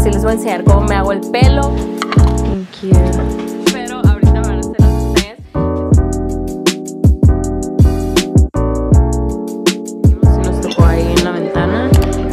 sí les voy a enseñar cómo me hago el pelo. Thank you. Pero ahorita van a hacer las pestañas. Se nos tocó ahí en la ventana.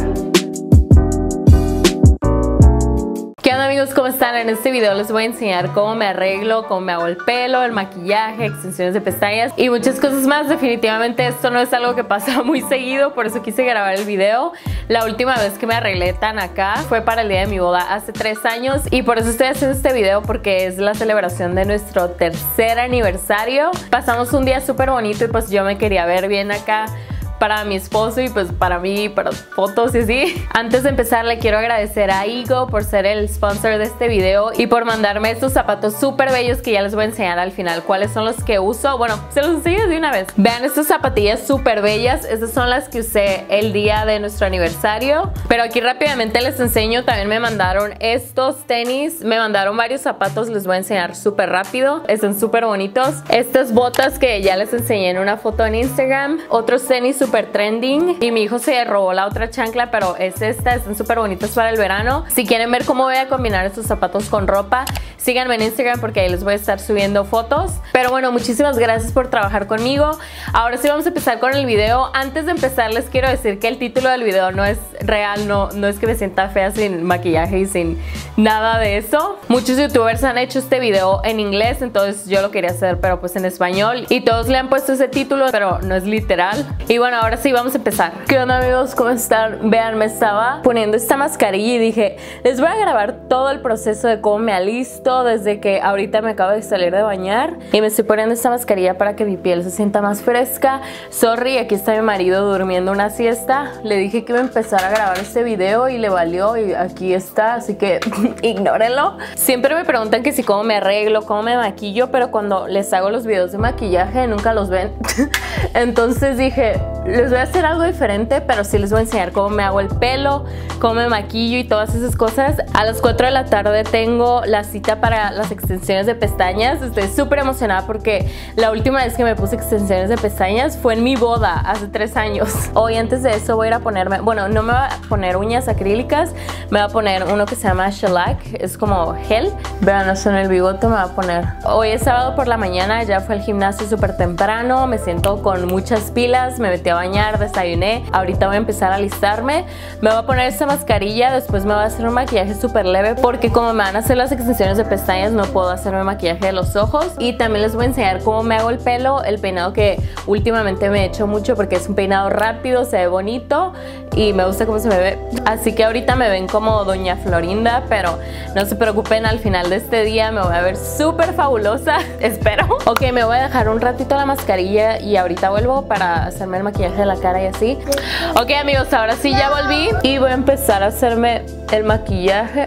¿Qué onda, amigos? ¿Cómo están? En este video les voy a enseñar cómo me arreglo, cómo me hago el pelo, el maquillaje, extensiones de pestañas y muchas cosas más. Definitivamente esto no es algo que pasa muy seguido, por eso quise grabar el video. La última vez que me arreglé tan acá fue para el día de mi boda hace 3 años y por eso estoy haciendo este video, porque es la celebración de nuestro 3er aniversario. Pasamos un día súper bonito y pues yo me quería ver bien acá para mi esposo y pues para mí, para fotos y así. Antes de empezar le quiero agradecer a Ego por ser el sponsor de este video y por mandarme estos zapatos súper bellos que ya les voy a enseñar al final cuáles son los que uso. Bueno, se los enseño de una vez. Vean estas zapatillas súper bellas. Estas son las que usé el día de nuestro aniversario. Pero aquí rápidamente les enseño. También me mandaron estos tenis. Me mandaron varios zapatos. Les voy a enseñar súper rápido. Están súper bonitos. Estas botas que ya les enseñé en una foto en Instagram. Otros tenis súper trending y mi hijo se robó la otra chancla, pero es esta. Están súper bonitas para el verano. Si quieren ver cómo voy a combinar estos zapatos con ropa, síganme en Instagram porque ahí les voy a estar subiendo fotos. Pero bueno, muchísimas gracias por trabajar conmigo. Ahora sí vamos a empezar con el video. Antes de empezar les quiero decir que el título del video no es real, no es que me sienta fea sin maquillaje y sin nada de eso. Muchos youtubers han hecho este video en inglés, entonces yo lo quería hacer pero pues en español y todos le han puesto ese título, pero no es literal. Y bueno, ahora sí vamos a empezar. ¿Qué onda, amigos? ¿Cómo están? Vean, me estaba poniendo esta mascarilla y dije, les voy a grabar todo el proceso de cómo me alisto desde que ahorita me acabo de salir de bañar y me estoy poniendo esta mascarilla para que mi piel se sienta más fresca. Sorry, aquí está mi marido durmiendo una siesta. Le dije que iba a empezar a grabar este video y le valió y aquí está, así que ignórenlo. Siempre me preguntan que si cómo me arreglo, cómo me maquillo, pero cuando les hago los videos de maquillaje nunca los ven. Entonces dije, les voy a hacer algo diferente, pero sí les voy a enseñar cómo me hago el pelo, cómo me maquillo y todas esas cosas. A las 4 de la tarde tengo la cita para las extensiones de pestañas. Estoy súper emocionada porque la última vez que me puse extensiones de pestañas fue en mi boda hace 3 años. Hoy antes de eso voy a ir a ponerme, bueno, no me voy a poner uñas acrílicas, me voy a poner uno que se llama shellac, es como gel. Vean, eso en el bigote me voy a poner. Hoy es sábado por la mañana, ya fue al gimnasio súper temprano, me siento con muchas pilas, me metí a bañar, desayuné. Ahorita voy a empezar a alistarme. Me voy a poner esta mascarilla, después me voy a hacer un maquillaje súper leve porque como me van a hacer las extensiones de pestañas no puedo hacerme maquillaje de los ojos. Y también les voy a enseñar cómo me hago el pelo, el peinado que últimamente me he hecho mucho porque es un peinado rápido, se ve bonito y me gusta cómo se me ve. Así que ahorita me ven como Doña Florinda, pero no se preocupen, al final de este día me voy a ver súper fabulosa, espero. Ok, me voy a dejar un ratito la mascarilla y ahorita vuelvo para hacerme el maquillaje de la cara y así. Ok, amigos, ahora sí ya volví y voy a empezar a hacerme el maquillaje.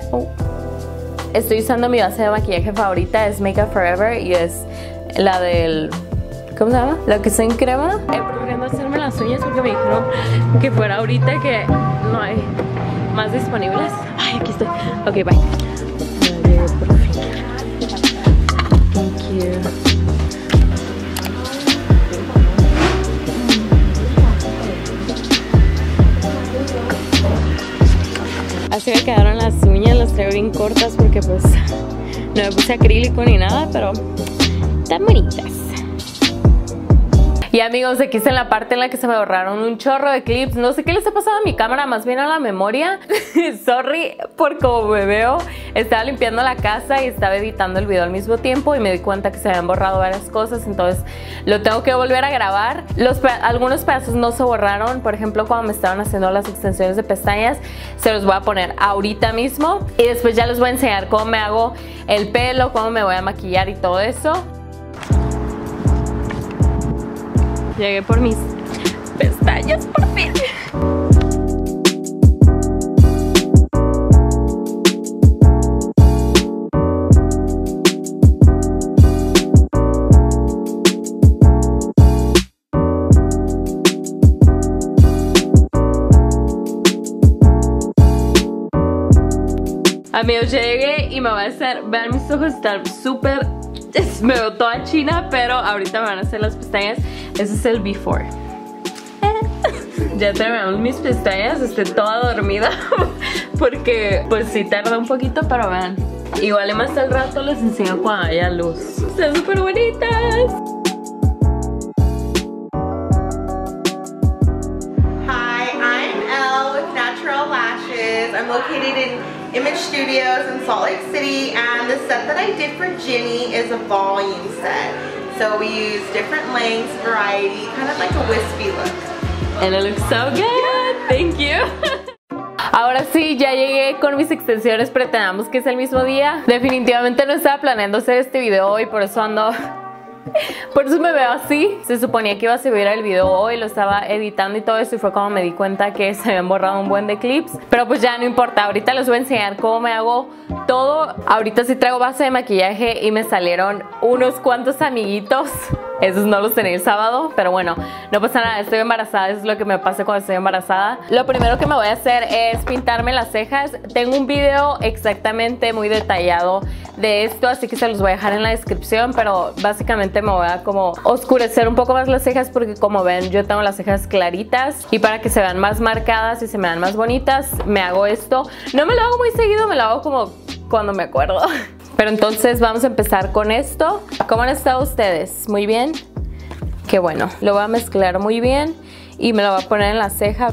Estoy usando mi base de maquillaje favorita, es Makeup Forever y es la del... ¿cómo se llama? La que está en crema. Corriendo a hacerme las uñas porque me dijeron que fuera ahorita, que no hay más disponibles. Ay, aquí estoy. Ok, bye. Ya llegué por fin. Thank you. Así me quedaron las uñas, las traigo bien cortas porque pues no me puse acrílico ni nada, pero están bonitas. Y amigos, aquí está en la parte en la que se me borraron un chorro de clips. No sé qué les ha pasado a mi cámara, más bien a la memoria. Sorry por cómo me veo. Estaba limpiando la casa y estaba editando el video al mismo tiempo y me di cuenta que se habían borrado varias cosas, entonces lo tengo que volver a grabar. Algunos pedazos no se borraron, por ejemplo cuando me estaban haciendo las extensiones de pestañas, se los voy a poner ahorita mismo y después ya les voy a enseñar cómo me hago el pelo, cómo me voy a maquillar y todo eso. Llegué por mis pestañas por fin. Amigos, llegué y me voy a hacer, vean mis ojos, están súper, me veo toda china, pero ahorita me van a hacer las pestañas. Ese es el before. Ya terminamos mis pestañas, estoy toda dormida. porque pues sí tarda un poquito, pero vean. Igual y más al rato les enseño cuando haya luz. Están súper bonitas. Hi, I'm Elle with Natural Lashes. I'm located in Image Studios in Salt Lake City, and the set that I did for Ginny is a volume set. So we use different lengths, variety, kind of like a wispy look. And it looks so good. Thank you. Ahora sí, ya llegué con mis extensiones, pretendamos que es el mismo día. Definitivamente no estaba planeando hacer este video hoy, por eso ando... Por eso me veo así. Se suponía que iba a subir el video hoy, lo estaba editando y todo eso, y fue como me di cuenta que se habían borrado un buen de clips. Pero pues ya no importa, ahorita les voy a enseñar cómo me hago todo. Ahorita sí traigo base de maquillaje y me salieron unos cuantos amiguitos. Esos no los tenía el sábado, pero bueno, no pasa nada, estoy embarazada, eso es lo que me pasa cuando estoy embarazada. Lo primero que me voy a hacer es pintarme las cejas. Tengo un video exactamente muy detallado de esto, así que se los voy a dejar en la descripción, pero básicamente me voy a como oscurecer un poco más las cejas porque como ven yo tengo las cejas claritas, y para que se vean más marcadas y se me vean más bonitas me hago esto. No me lo hago muy seguido, me lo hago como cuando me acuerdo. Pero entonces vamos a empezar con esto. ¿Cómo han estado ustedes? ¿Muy bien? Qué bueno. Lo voy a mezclar muy bien y me lo voy a poner en la ceja.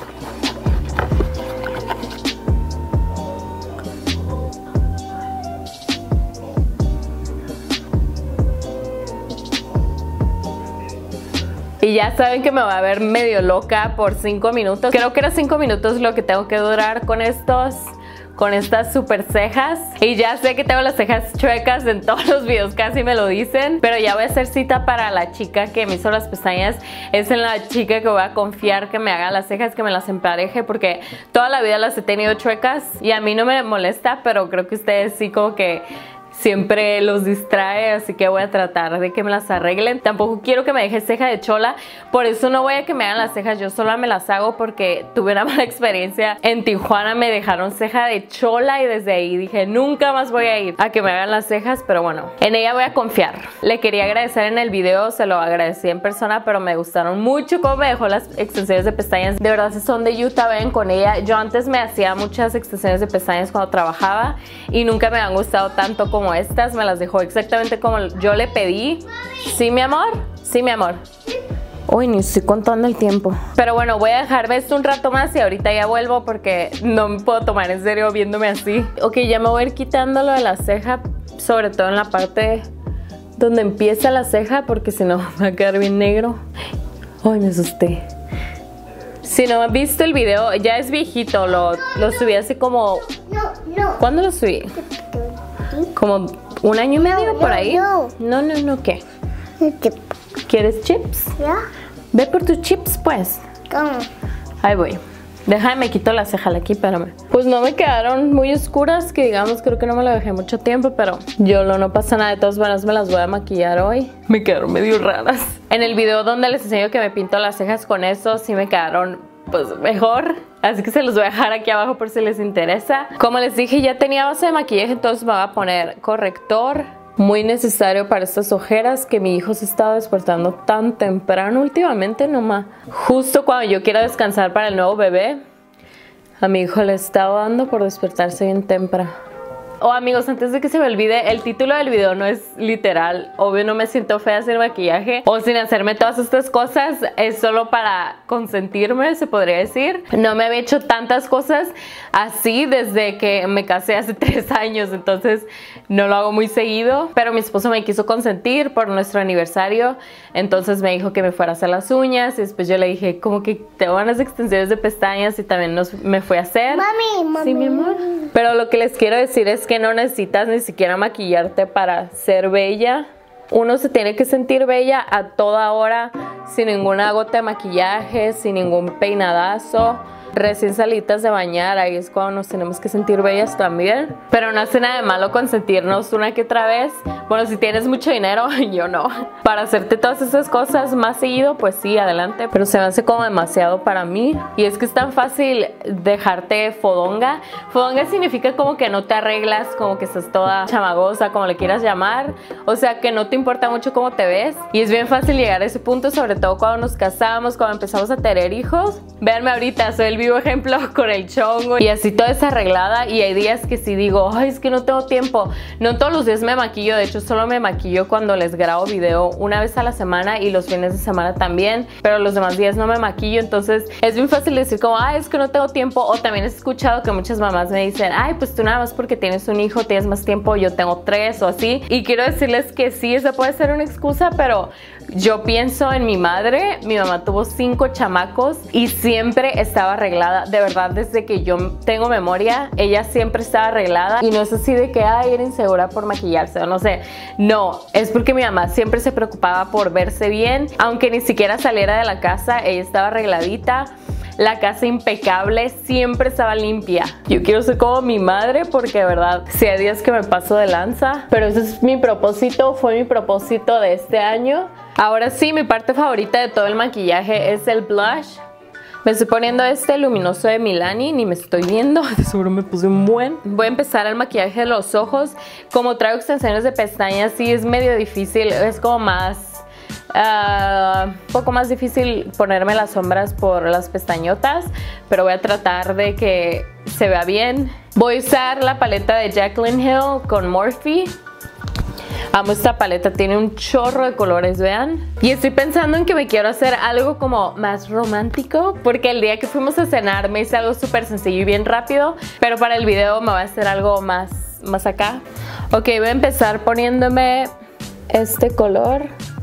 Y ya saben que me va a ver medio loca por 5 minutos. Creo que era 5 minutos lo que tengo que durar con estas super cejas. Y ya sé que tengo las cejas chuecas, en todos los videos casi me lo dicen, pero ya voy a hacer cita para la chica que me hizo las pestañas. Es en la chica que voy a confiar que me haga las cejas, que me las empareje, porque toda la vida las he tenido chuecas y a mí no me molesta, pero creo que ustedes sí como que siempre los distrae, así que voy a tratar de que me las arreglen. Tampoco quiero que me deje ceja de chola, por eso no voy a que me hagan las cejas, yo sola me las hago porque tuve una mala experiencia. En Tijuana me dejaron ceja de chola y desde ahí dije nunca más voy a ir a que me hagan las cejas, pero bueno, en ella voy a confiar. Le quería agradecer en el video, se lo agradecí en persona, pero me gustaron mucho cómo me dejó las extensiones de pestañas. De verdad, si son de Utah, ven con ella. Yo antes me hacía muchas extensiones de pestañas cuando trabajaba y nunca me han gustado tanto como estas. Me las dejó exactamente como yo le pedí. ¿Sí, mi amor? Sí, mi amor. Uy, ni estoy contando el tiempo. Pero bueno, voy a dejarme esto un rato más y ahorita ya vuelvo porque no me puedo tomar en serio viéndome así. Ok, ya me voy a ir quitando lo de la ceja, sobre todo en la parte donde empieza la ceja, porque si no va a quedar bien negro. Ay, me asusté. Si no han visto el video, ya es viejito, lo subí hace como... ¿Cuándo lo subí? Como 1 año y medio por ahí. No, ¿qué? ¿Quieres chips? ¿Ya? Ve por tus chips, pues. ¿Cómo? Ahí voy. Déjame, quito la ceja de aquí, espérame. Pues no me quedaron muy oscuras, que digamos, creo que no me lo dejé mucho tiempo, pero no pasa nada. De todas maneras me las voy a maquillar hoy. Me quedaron medio raras. En el video donde les enseño que me pinto las cejas con eso, sí me quedaron pues mejor, así que se los voy a dejar aquí abajo por si les interesa. Como les dije, ya tenía base de maquillaje, entonces me voy a poner corrector, muy necesario para estas ojeras que mi hijo se estaba despertando tan temprano últimamente, nomás justo cuando yo quiero descansar para el nuevo bebé. A mi hijo le estaba dando por despertarse bien temprano. Oh, amigos, antes de que se me olvide, el título del video no es literal. Obvio, no me siento fea sin maquillaje o sin hacerme todas estas cosas. Es solo para consentirme, se podría decir. No me había hecho tantas cosas así desde que me casé hace 3 años. Entonces no lo hago muy seguido. Pero mi esposo me quiso consentir por nuestro aniversario. Entonces me dijo que me fuera a hacer las uñas. Y después yo le dije como que tengo unas extensiones de pestañas y también me fui a hacer. Mami. Sí, mi amor. Pero lo que les quiero decir es que no necesitas ni siquiera maquillarte para ser bella. Uno se tiene que sentir bella a toda hora, sin ninguna gota de maquillaje, sin ningún peinadazo. Recién salidas de bañar, ahí es cuando nos tenemos que sentir bellas también. Pero no hace nada de malo consentirnos una que otra vez. Bueno, si tienes mucho dinero, yo no. Para hacerte todas esas cosas más seguido, pues sí, adelante. Pero se me hace como demasiado para mí. Y es que es tan fácil dejarte fodonga. Fodonga significa como que no te arreglas, como que estás toda chamagosa, como le quieras llamar. O sea, que no te importa mucho cómo te ves. Y es bien fácil llegar a ese punto, sobre todo cuando nos casamos, cuando empezamos a tener hijos. Véanme ahorita, soy el vivo ejemplo con el chongo y así toda desarreglada. Y hay días que sí digo, ay, es que no tengo tiempo. No todos los días me maquillo, de hecho solo me maquillo cuando les grabo video una vez a la semana y los fines de semana también, pero los demás días no me maquillo. Entonces es muy fácil decir como, ay, es que no tengo tiempo. O también he escuchado que muchas mamás me dicen, ay, pues tú nada más porque tienes un hijo tienes más tiempo, yo tengo 3 o así. Y quiero decirles que sí, esa puede ser una excusa, pero yo pienso en mi madre. Mi mamá tuvo 5 chamacos y siempre estaba arreglada. De verdad, desde que yo tengo memoria, ella siempre estaba arreglada. Y no es así de que, ay, era insegura por maquillarse o no sé. No, es porque mi mamá siempre se preocupaba por verse bien. Aunque ni siquiera saliera de la casa, ella estaba arregladita. La casa impecable, siempre estaba limpia. Yo quiero ser como mi madre porque de verdad, sí hay días que me paso de lanza. Pero ese es mi propósito, fue mi propósito de este año. Ahora sí, mi parte favorita de todo el maquillaje es el blush. Me estoy poniendo este luminoso de Milani, ni me estoy viendo, de seguro me puse un buen. Voy a empezar el maquillaje de los ojos. Como traigo extensiones de pestañas, sí es medio difícil, es como más... un poco más difícil ponerme las sombras por las pestañotas, pero voy a tratar de que se vea bien. Voy a usar la paleta de Jaclyn Hill con Morphe. Amo esta paleta, tiene un chorro de colores, vean. Y estoy pensando en que me quiero hacer algo como más romántico, porque el día que fuimos a cenar me hice algo súper sencillo y bien rápido, pero para el video me voy a hacer algo más acá. Ok, voy a empezar poniéndome este color.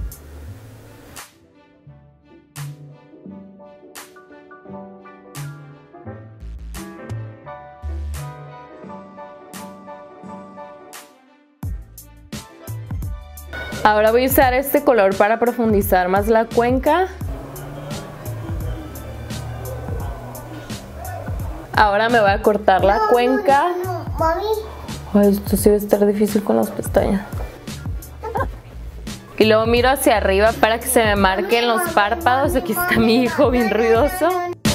Ahora voy a usar este color para profundizar más la cuenca. Ahora me voy a cortar la cuenca. Ay, esto sí va a estar difícil con las pestañas. Y luego miro hacia arriba para que se me marquen los párpados. Aquí está mi hijo bien ruidoso.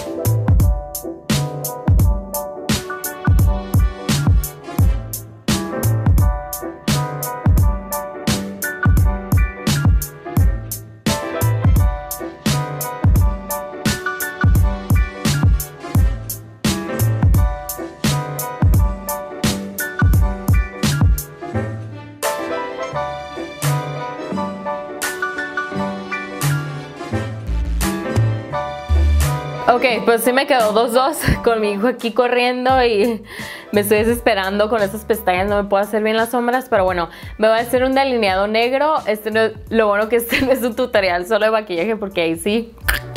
Ok, pues sí me quedó 2-2 con mi hijo aquí corriendo y me estoy desesperando con esas pestañas, no me puedo hacer bien las sombras, pero bueno, me voy a hacer un delineado negro. Lo bueno que este no es un tutorial solo de maquillaje porque ahí sí.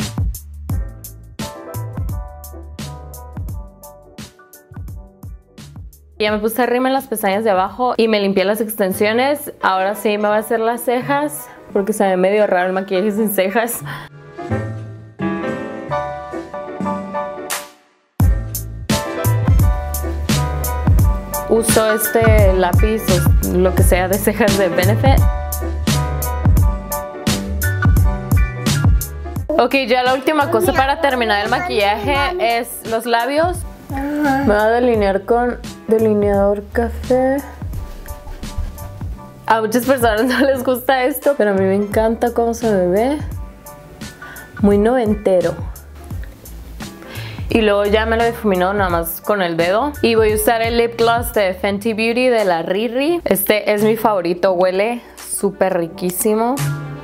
Ya me puse arriba en las pestañas de abajo y me limpié las extensiones. Ahora sí me voy a hacer las cejas porque se ve medio raro el maquillaje sin cejas. Uso este lápiz o lo que sea de cejas de Benefit. Ok, ya la última cosa para terminar el maquillaje es los labios. Me voy a delinear con delineador café. A muchas personas no les gusta esto, pero a mí me encanta cómo se me ve. Muy noventero. Y luego ya me lo difumino nada más con el dedo. Y voy a usar el lip gloss de Fenty Beauty de la Riri. Este es mi favorito, huele súper riquísimo.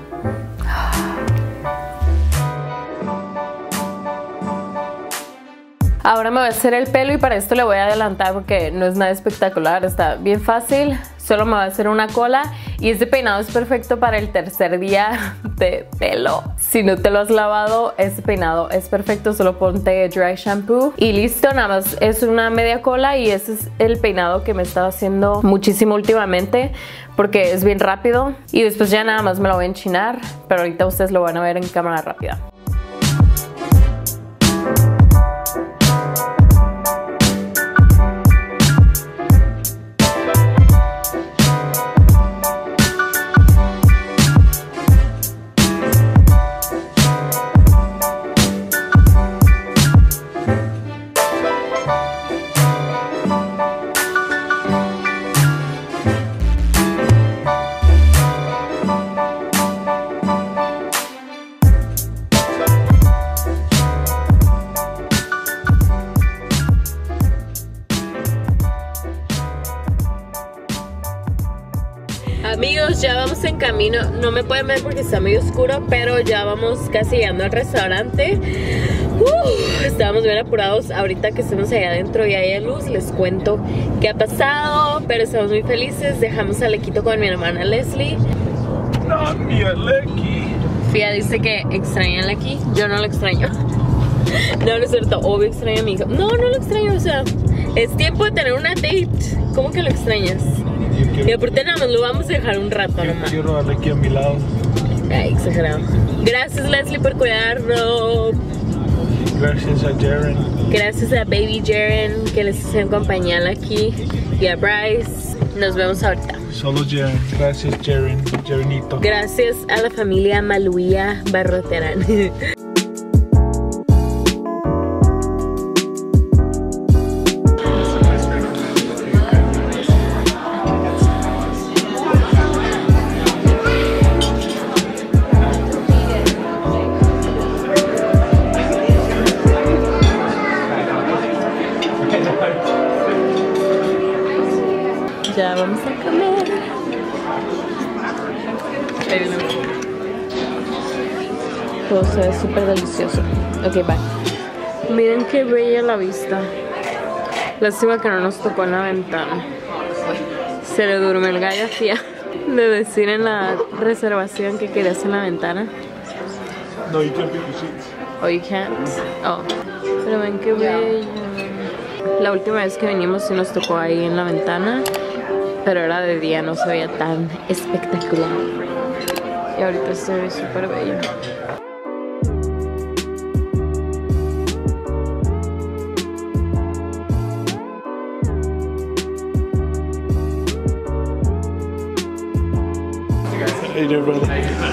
Ahora me voy a hacer el pelo y para esto le voy a adelantar porque no es nada espectacular, está bien fácil. Solo me voy a hacer una cola y este peinado es perfecto para el tercer día de pelo. Si no te lo has lavado, este peinado es perfecto, solo ponte dry shampoo y listo. Nada más es una media cola y ese es el peinado que me estaba haciendo muchísimo últimamente porque es bien rápido y después ya nada más me lo voy a enchinar, pero ahorita ustedes lo van a ver en cámara rápida. Amigos, ya vamos en camino. No me pueden ver porque está medio oscuro, pero ya vamos casi llegando al restaurante. Estábamos bien apurados. Ahorita que estamos allá adentro y hay luz, les cuento qué ha pasado, pero estamos muy felices. Dejamos a Lequito con mi hermana Leslie. No, mi Aleki. Fia dice que extraña a Lequi. Yo no lo extraño. No, no es cierto. Obvio extraño a mi hijo. No, no lo extraño. O sea, es tiempo de tener una date. ¿Cómo que lo extrañas? Y aparte nada más lo vamos a dejar un rato nomás. Quiero a Aleki a mi lado. Ay, exagerado. Gracias Leslie por cuidarlo. Gracias a Jaren. Gracias a Baby Jaren que les hace compañía aquí. Y a Bryce. Nos vemos ahorita. Solo Jaren. Gracias Jaren. Jarenito. Gracias a la familia Maluía Barroterán. Ya vamos a comer. Todo se ve súper delicioso. Ok, bye. Miren qué bella la vista. Lástima que no nos tocó en la ventana. Se le durmió el gallo a Fia de decir en la reservación que querías en la ventana. No, you can't pick the seats. Oh, you can't. Oh. Pero ven qué bello. La última vez que vinimos sí nos tocó ahí en la ventana. Pero era de día, no se veía tan espectacular. Y ahorita se ve súper bello. Hey there, brother.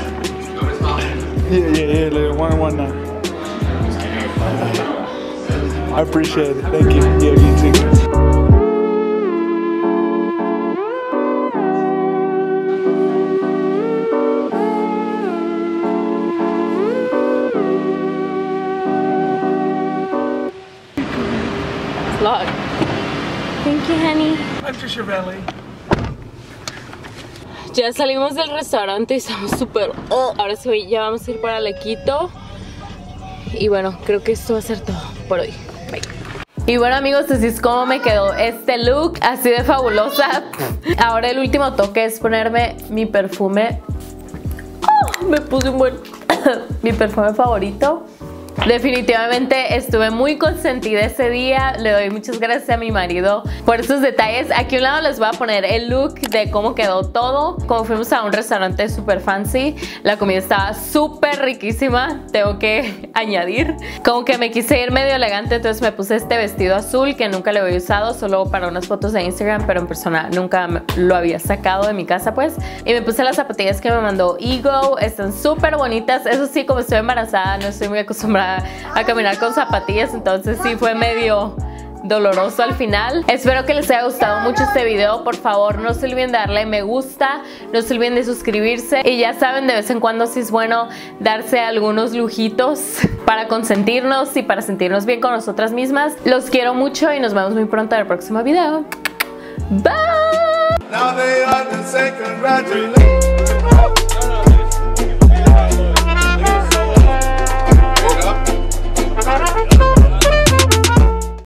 Yeah. One now. I appreciate it. Thank you. Yeah, you too. Vlog. Thank you, honey. Enter Chevelle. Ya salimos del restaurante y estamos súper... Ahora sí, ya vamos a ir para Lequito. Y bueno, creo que esto va a ser todo por hoy. Bye. Y bueno amigos, así es como me quedó este look, así de fabulosa. Ahora el último toque es ponerme mi perfume. Me puse un buen... mi perfume favorito. Definitivamente estuve muy consentida ese día. Le doy muchas gracias a mi marido por estos detalles. Aquí a un lado les voy a poner el look de cómo quedó todo. Como fuimos a un restaurante super fancy, la comida estaba súper riquísima, tengo que añadir. Como que me quise ir medio elegante, entonces me puse este vestido azul que nunca lo había usado, solo para unas fotos de Instagram, pero en persona nunca lo había sacado de mi casa pues. Y me puse las zapatillas que me mandó Ego, están súper bonitas. Eso sí, como estoy embarazada, no estoy muy acostumbrada a caminar con zapatillas, entonces sí fue medio doloroso al final. Espero que les haya gustado mucho este video. Por favor, no se olviden de darle me gusta, no se olviden de suscribirse. Y ya saben, de vez en cuando sí es bueno darse algunos lujitos para consentirnos y para sentirnos bien con nosotras mismas. Los quiero mucho y nos vemos muy pronto en el próximo video. Bye.